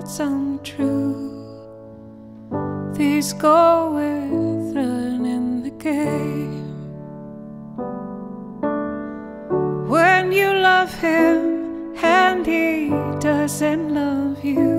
words untrue. These go with running the game. When you love him and he doesn't love you,